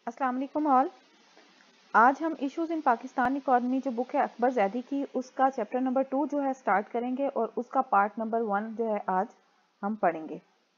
अस्सलाम वालेकुम ऑल। आज हम इश्यूज इन पाकिस्तान इकॉनमी जो बुक है अकबर जैदी की, उसका चैप्टर नंबर 2 जो है स्टार्ट करेंगे और उसका पार्ट नंबर 1 जो है आज हम पढ़ेंगे।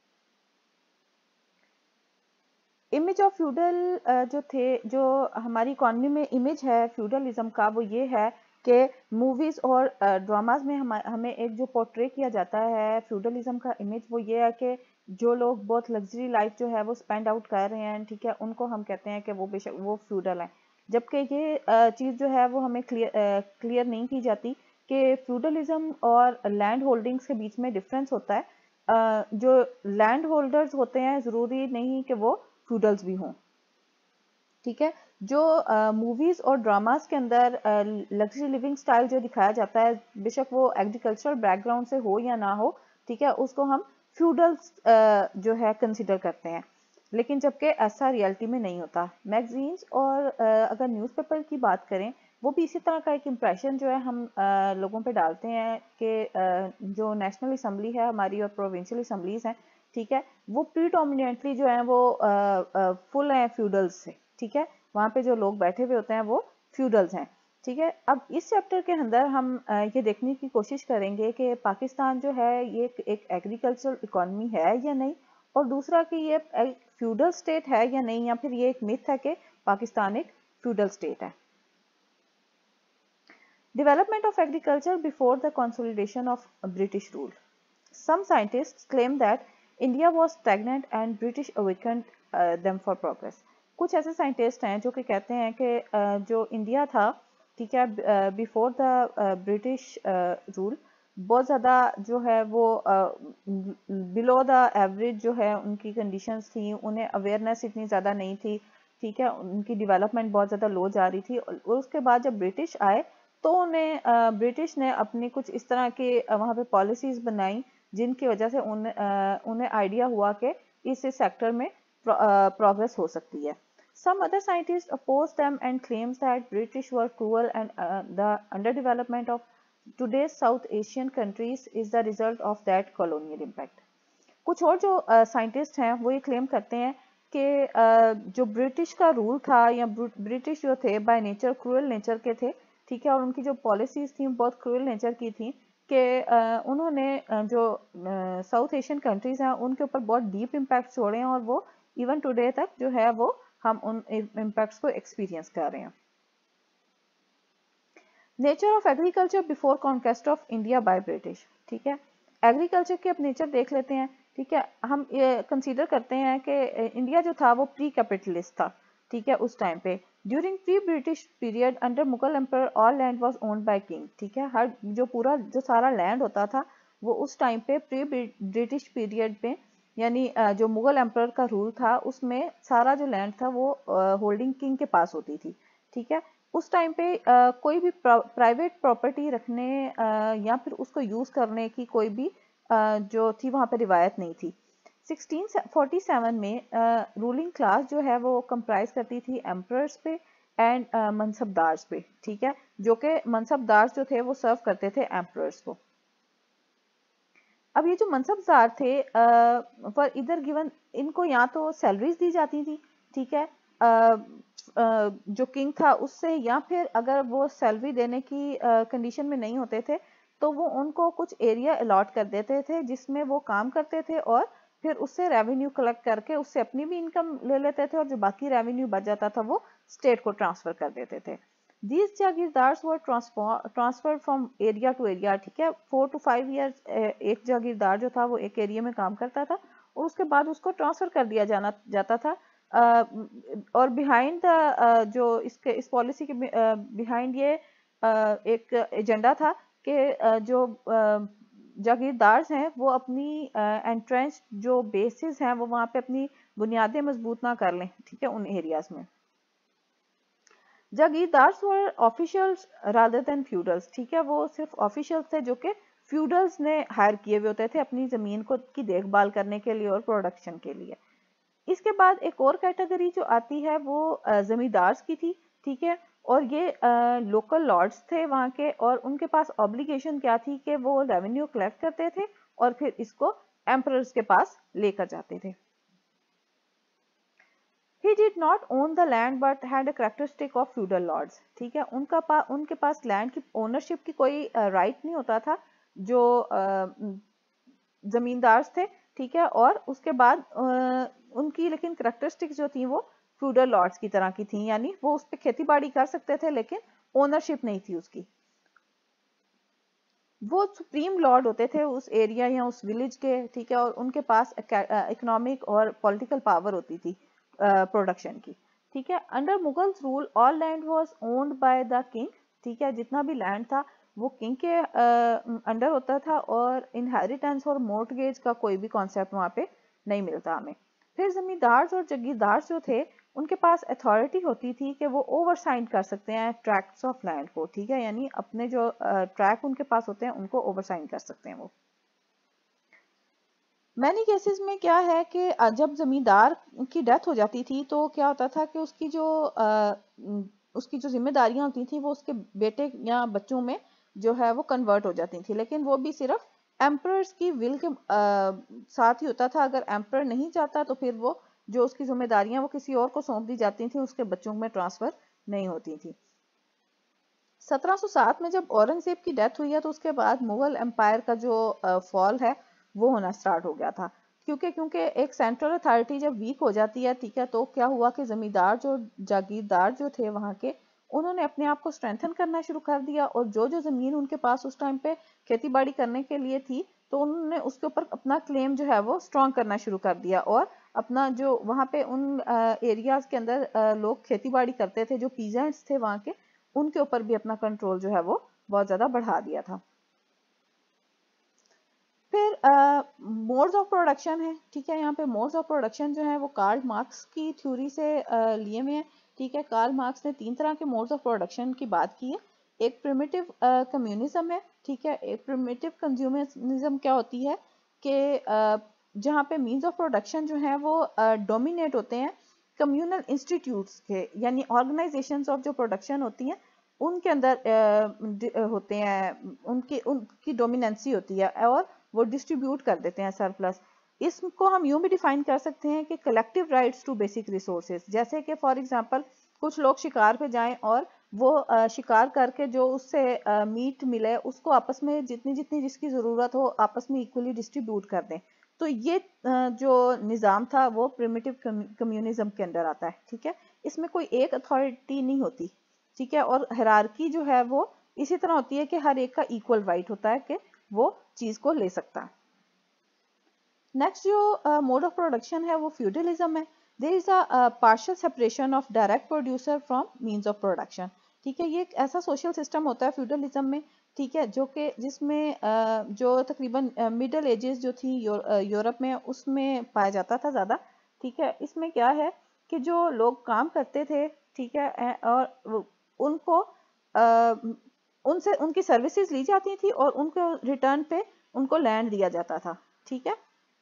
इमेज ऑफ फ्यूडल जो थे, जो हमारी इकॉनमी में इमेज है फ्यूडलिज्म का, वो ये है कि मूवीज और ड्रामाज में हमें एक जो पोर्ट्रे किया जाता है फ्यूडलिज्म का इमेज, वो ये है कि जो लोग बहुत लग्जरी लाइफ जो है वो स्पेंड आउट कर रहे हैं, ठीक है, उनको हम कहते हैं कि वो बेशक वो फ्यूडल हैं। जबकि ये चीज़ जो है वो हमें क्लियर नहीं की जाती कि फ्यूडलिज्म और लैंड होल्डिंग्स के बीच में डिफरेंस होता है। जो लैंड होल्डर्स होते हैं ज़रूरी नहीं कि वो फ्यूडल्स भी हों, ठीक है। जो मूवीज और ड्रामास के अंदर लग्जरी लिविंग स्टाइल जो दिखाया जाता है, बेशक वो एग्रीकल्चरल बैकग्राउंड से हो या ना हो, ठीक है, उसको हम फ्यूडल्स जो है कंसिडर करते हैं। लेकिन जबकि ऐसा रियलिटी में नहीं होता। मैगजीन्स और अगर न्यूज़पेपर की बात करें, वो भी इसी तरह का एक इम्प्रेशन जो है हम लोगों पे डालते हैं कि जो नेशनल असम्बली है हमारी और प्रोविंशियल असम्बलीज हैं, ठीक है, वो प्रीडोमिनेटली जो है वो फुल हैं फ्यूडल्स से, ठीक है। वहाँ पे जो लोग बैठे हुए होते हैं वो फ्यूडल्स हैं, ठीक है। अब इस चैप्टर के अंदर हम ये देखने की कोशिश करेंगे कि पाकिस्तान जो है ये एक एग्रीकल्चरल इकॉनमी है या नहीं, और दूसरा कि ये एक फ्यूडल स्टेट है या नहीं, या फिर ये एक मिथ है कि पाकिस्तान एक फ्यूडल स्टेट है। Development of agriculture before the consolidation of British rule. Some scientists claim that India was stagnant and British awakened them for progress. कुछ ऐसे साइंटिस्ट हैं जो कि कहते हैं कि जो इंडिया था, ठीक है, बिफोर द ब्रिटिश रूल, बहुत ज़्यादा जो है वो बिलो द एवरेज जो है उनकी कंडीशंस थी, उन्हें अवेयरनेस इतनी ज़्यादा नहीं थी, ठीक है, उनकी डेवलपमेंट बहुत ज़्यादा लो जा रही थी। और उसके बाद जब ब्रिटिश आए तो उन्हें ब्रिटिश ने अपनी कुछ इस तरह के वहाँ पे पॉलिसीज़ बनाई जिनकी वजह से उन्हें आइडिया हुआ कि इस सेक्टर में प्रोग्रेस हो सकती है। Some other scientists oppose them and claims that British were cruel and the underdevelopment of today's South Asian countries is the result of that colonial impact. कुछ और जो साइंटिस्ट हैं वो ये क्लेम करते हैं कि जो ब्रिटिश का रूल था या ब्रिटिश जो थे बाय नेचर क्रूअल नेचर के थे, ठीक है, और उनकी जो पॉलिसीज थी बहुत क्रूअल नेचर की थी कि उन्होंने जो साउथ एशियन कंट्रीज हैं उनके ऊपर बहुत डीप इम्पैक्ट छोड़े हैं, और वो इवन टुडे तक जो है वो हम उन इम्पैक्ट्स को एक्सपीरियंस कर रहे हैं। Nature of agriculture before conquest of India by British, ठीक है, एग्रीकल्चर के अब नेचर देख लेते हैं, ठीक है। हम ये कंसीडर करते हैं कि इंडिया जो था वो प्री कैपिटलिस्ट था, ठीक है, उस टाइम पे during pre British period under Mughal emperor all land was owned by king, ठीक है। हर जो पूरा जो सारा लैंड होता था वो उस टाइम पे प्री ब्रिटिश पीरियड में, यानी जो मुगल एम्पर का रूल था उसमें सारा जो लैंड था वो होल्डिंग किंग के पास होती थी, ठीक है। उस टाइम पे कोई भी प्राइवेट प्रॉपर्टी रखने या फिर उसको यूज करने की कोई भी जो थी वहां पे रिवायत नहीं थी। 1647 में रूलिंग क्लास जो है वो कंप्राइज करती थी एम्परर्स पे एंड मनसबदार्स पे, ठीक है, जो कि मनसबदार जो थे वो सर्व करते थे एम्परर्स को। अब ये जो मनसबदार थे फॉर इधर गिवन, इनको या तो सैलरीज दी जाती थी, ठीक है, जो किंग था उससे, या फिर अगर वो सैलरी देने की कंडीशन में नहीं होते थे तो वो उनको कुछ एरिया अलॉट कर देते थे जिसमें वो काम करते थे, और फिर उससे रेवेन्यू कलेक्ट करके उससे अपनी भी इनकम ले लेते थे, और जो बाकी रेवेन्यू बच जाता था वो स्टेट को ट्रांसफर कर देते थे। These jagirdars were transferred from area to area, ठीक है, 4 to 5 ईयर्स एक जागीरदार जो था वो एक एरिया में काम करता था और उसके बाद उसको ट्रांसफर कर दिया जाता था। और बिहाइंड द जो इस पॉलिसी के बिहाइंड ये एक एजेंडा था कि जो जागीरदार हैं वो अपनी एंट्रेंस जो बेसिस हैं वो वहाँ पे अपनी बुनियादें मजबूत ना कर लें, ठीक है, उन एरियाज में। Jagirdars were officials rather than feudals, ठीक है, वो सिर्फ ऑफिशियल्स थे जो कि फ्यूडल्स ने हायर किए हुए होते थे अपनी जमीन को की देखभाल करने के लिए और प्रोडक्शन के लिए। इसके बाद एक और कैटेगरी जो आती है वो जमींदार्स की थी, ठीक है, और ये लोकल लॉर्ड्स थे वहाँ के, और उनके पास ऑब्लिगेशन क्या थी कि वो रेवेन्यू कलेक्ट करते थे और फिर इसको एम्परर्स के पास लेकर जाते थे। He did not own the land but had a characteristic of feudal lords, ठीक है, उनके पास लैंड की ओनरशिप की कोई राइट नहीं होता था जो जमींदार थे, ठीक है, और उसके बाद उनकी लेकिन कैरेक्टरिस्टिक्स जो थी वो फ्यूडल लॉर्ड्स की तरह की थी, यानी वो उस पर खेती बाड़ी कर सकते थे लेकिन ओनरशिप नहीं थी उसकी। वो सुप्रीम लॉर्ड होते थे उस एरिया या उस विलेज के, ठीक है, और उनके पास इकोनॉमिक और पॉलिटिकल पावर होती थी प्रोडक्शन की, ठीक है। Under Mughals rule all land was owned by the king, ठीक है, जितना भी लैंड था वो किंग के अंडर होता था और इनहेरिटेंस और मॉर्टगेज का कोई भी कॉन्सेप्ट वहाँ पे नहीं मिलता हमें। फिर जमींदार और जागीरदार जो थे उनके पास अथॉरिटी होती थी कि वो ओवरसाइन कर सकते हैं ट्रैक्ट्स ऑफ लैंड को, ठीक है, यानी अपने जो ट्रैक उनके पास होते हैं उनको ओवरसाइन कर सकते हैं वो। मैनी केसेस में क्या है कि जब जमींदार की डेथ हो जाती थी तो क्या होता था कि उसकी जो जिम्मेदारियां होती थी वो उसके बेटे या बच्चों में जो है वो कन्वर्ट हो जाती थी, लेकिन वो भी सिर्फ एम्परर्स की विल के साथ ही होता था। अगर एम्परर नहीं चाहता तो फिर वो जो उसकी जिम्मेदारियां वो किसी और को सौंप दी जाती थी, उसके बच्चों में ट्रांसफर नहीं होती थी। 1707 में जब औरंगजेब की डेथ हुई है तो उसके बाद मुगल एम्पायर का जो फॉल है वो होना स्टार्ट हो गया था, क्योंकि एक सेंट्रल अथॉरिटी जब वीक हो जाती है, ठीक है, तो क्या हुआ कि जमींदार जो जागीरदार जो थे वहां के, उन्होंने अपने आप को स्ट्रेंथन करना शुरू कर दिया और जो जमीन उनके पास उस टाइम पे खेती बाड़ी करने के लिए थी तो उन्होंने उसके ऊपर अपना क्लेम जो है वो स्ट्रॉन्ग करना शुरू कर दिया और अपना जो वहां पे उन एरियाज के अंदर लोग खेती बाड़ी करते थे, जो पीजेंट्स थे वहां के, उनके ऊपर भी अपना कंट्रोल जो है वो बहुत ज्यादा बढ़ा दिया था। फिर मोड्स ऑफ प्रोडक्शन है, ठीक है, यहाँ पे मोड्स ऑफ प्रोडक्शन जो है वो कार्ल मार्क्स की थ्योरी से लिए हुए हैं, ठीक है। कार्ल मार्क्स ने 3 तरह के मोड्स ऑफ प्रोडक्शन की बात की है। एक प्रिमिटिव कम्युनिज्म है, ठीक है। एक प्रिमिटिव कंज्यूमरिज्म क्या होती है कि जहाँ पे मीन्स ऑफ प्रोडक्शन जो है वो डोमिनेट होते हैं कम्युनल इंस्टीट्यूट्स के, यानी ऑर्गेनाइजेशंस ऑफ जो प्रोडक्शन होती हैं उनके अंदर होते हैं, उनकी डोमिनेंसी होती है और वो डिस्ट्रीब्यूट कर देते हैं सरप्लस। इसको हम यूं भी डिफाइन कर सकते हैं कि collective rights to basic resources, जैसे कि फॉर एग्जांपल कुछ लोग शिकार पे जाएं और वो शिकार करके जो उससे मीट मिले उसको आपस में जितनी जितनी जिसकी ज़रूरत हो आपस में इक्वली डिस्ट्रीब्यूट कर दें। तो ये जो निज़ाम था वो प्रिमिटिव कम्युनिज्म के अंदर आता है, ठीक है। इसमें कोई एक अथॉरिटी नहीं होती, ठीक है, और हायरार्की जो है वो इसी तरह होती है कि हर एक का इक्वल राइट होता है कि वो चीज को ले सकता है। नेक्स्ट जो मोड ऑफ प्रोडक्शन है वो फ्यूडलिज्म है। There is a partial separation of direct producer from means of production, ठीक है। ये एक ऐसा सोशल सिस्टम होता है फ्यूडलिज्म में, ठीक है, जो कि जिसमें जो तकरीबन मिडिल एजेस जो थी यूरोप में उसमें पाया जाता था ज़्यादा, ठीक है। इसमें क्या है कि जो लोग काम करते थे, ठीक है, और उनको उनसे उनकी सर्विसेज ली जाती थी और उनको रिटर्न पे उनको लैंड दिया जाता था, ठीक है।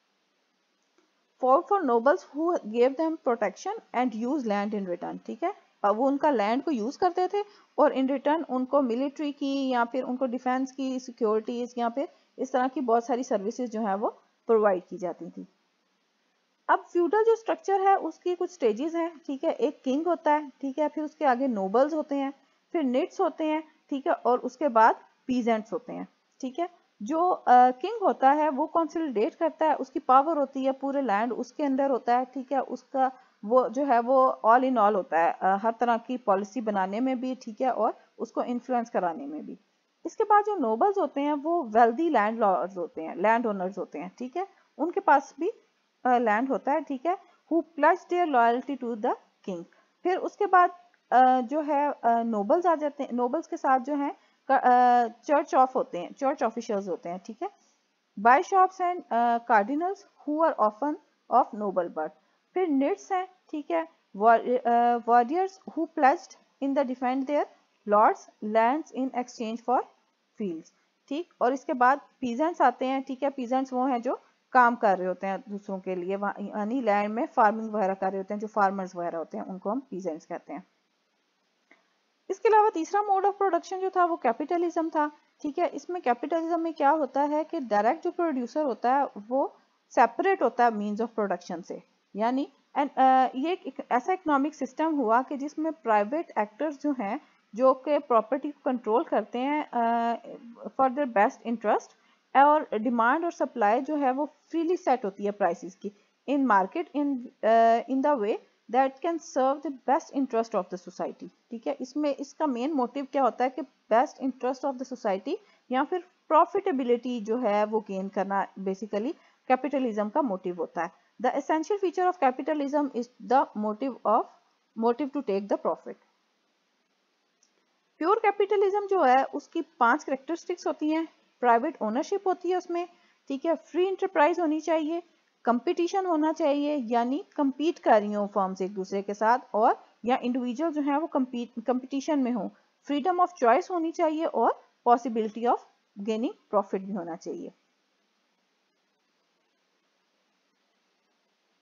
For nobles who gave them protection and use land in return, ठीक है। अब वो उनका लैंड को यूज करते थे और इन रिटर्न उनको मिलिट्री की या फिर उनको डिफेंस की सिक्योरिटीज या फिर इस तरह की बहुत सारी सर्विसेज जो है वो प्रोवाइड की जाती थी। अब फ्यूडल जो स्ट्रक्चर है उसकी कुछ स्टेजेस हैं, ठीक है। एक किंग होता है, ठीक है, फिर उसके आगे नोबल्स होते हैं, फिर निट्स होते हैं, ठीक है, और उसके बाद पीजेंट्स होते हैं, ठीक है। जो किंग होता है वो कंसोलिडेट करता है, उसकी पावर होती है, पूरे लैंड उसके अंदर होता है, ठीक है। उसका वो जो है वो ऑल इन ऑल होता है हर तरह की पॉलिसी बनाने में भी, ठीक है, और उसको इन्फ्लुएंस कराने में भी। इसके बाद जो नोबल्स होते हैं वो वेल्दी लैंड लॉर्ड्स होते हैं, लैंड ओनर्स होते हैं, ठीक है। उनके पास भी लैंड होता है, ठीक है, who pledge their loyalty to the king. फिर उसके बाद जो है नोबल्स आ जाते हैं, नोबल्स के साथ जो है चर्च ऑफ होते हैं, चर्च ऑफिशियल्स होते हैं, ठीक है। Bishops and cardinals who are often of noble birth. फिर निट्स हैं, ठीक है, warriors who pledged in the defend their lords lands in exchange for fields, ठीक। और इसके बाद पीजेंट्स आते हैं, ठीक है। पीजेंट्स वो हैं जो काम कर रहे होते हैं दूसरों के लिए, यानी लैंड में फार्मिंग वगैरह कर रहे होते हैं, जो फार्मर्स वगैरह होते हैं उनको हम पीजेंट्स कहते हैं। इसके अलावा तीसरा मोड ऑफ प्रोडक्शन जो था वो कैपिटलिज्म था, ठीक है। इसमें कैपिटलिज्म में क्या होता है कि डायरेक्ट जो प्रोड्यूसर होता है वो सेपरेट होता है मींस ऑफ प्रोडक्शन से, यानी एंड ये एक ऐसा इकोनॉमिक सिस्टम हुआ कि जिसमें प्राइवेट एक्टर्स जो हैं जो कि प्रॉपर्टी को कंट्रोल करते हैं फॉर देयर बेस्ट इंटरेस्ट, और डिमांड और सप्लाई जो है वो फ्रीली सेट होती है प्राइसेस की in market in the way that can serve the best interest of the society. ठीक है, इसमें इसका मेन मोटिव क्या होता है कि best interest of the society या फिर प्रॉफिटेबिलिटी जो है वो गेन करना बेसिकली कैपिटलिज्म का मोटिव होता है। The essential feature of capitalism is the motive to take the profit. Pure capitalism जो है उसकी 5 कैरेक्टरिस्टिक्स होती हैं। प्राइवेट ओनरशिप होती है उसमें, ठीक है, फ्री इंटरप्राइज होनी चाहिए, कंपटीशन होना चाहिए यानी कंपीट कर रही हो फर्म्स एक दूसरे के साथ, और या इंडिविजुअल जो है वो कंपटीशन में हो, फ्रीडम ऑफ चॉइस होनी चाहिए और पॉसिबिलिटी ऑफ गेनिंग प्रॉफिट भी होना चाहिए।